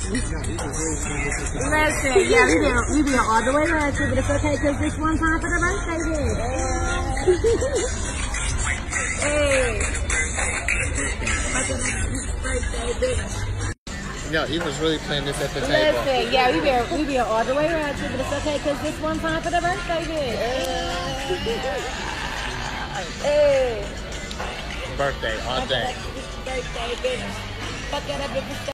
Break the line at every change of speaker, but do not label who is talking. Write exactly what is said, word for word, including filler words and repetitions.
Listen, yeah, we be, we be all the way around here, but it's okay because this one time for the birthday here. Hey. Birthday, bitch.
Yo, Eva's really playing this at the table.
Listen, yeah, we be, we be all the way around here, but it's okay because this one time for the birthday here. Hey.
Birthday all day.
Birthday, bitch. Fuck that up, bitch.